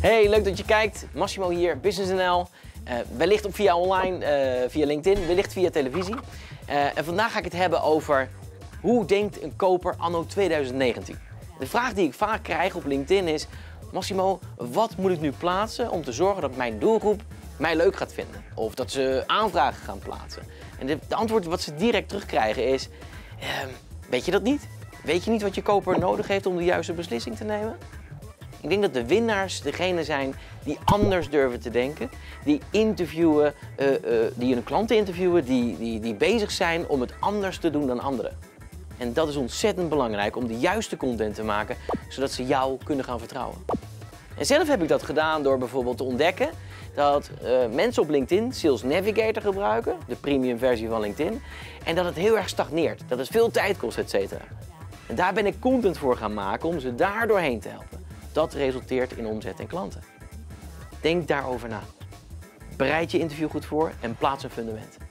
Hey, leuk dat je kijkt. Massimo hier, Business.nl. Wellicht ook via online, via LinkedIn, wellicht via televisie. En vandaag ga ik het hebben over hoe denkt een koper anno 2019. De vraag die ik vaak krijg op LinkedIn is: Massimo, wat moet ik nu plaatsen om te zorgen dat mijn doelgroep mij leuk gaat vinden? Of dat ze aanvragen gaan plaatsen? En de antwoord wat ze direct terugkrijgen is: weet je dat niet? Weet je niet wat je koper nodig heeft om de juiste beslissing te nemen? Ik denk dat de winnaars degene zijn die anders durven te denken, die interviewen, die hun klanten interviewen, die bezig zijn om het anders te doen dan anderen. En dat is ontzettend belangrijk om de juiste content te maken, zodat ze jou kunnen gaan vertrouwen. En zelf heb ik dat gedaan door bijvoorbeeld te ontdekken dat mensen op LinkedIn Sales Navigator gebruiken, de premium versie van LinkedIn, en dat het heel erg stagneert, dat het veel tijd kost, etc. En daar ben ik content voor gaan maken om ze daar doorheen te helpen. Dat resulteert in omzet en klanten. Denk daarover na. Bereid je interview goed voor en plaats een fundament.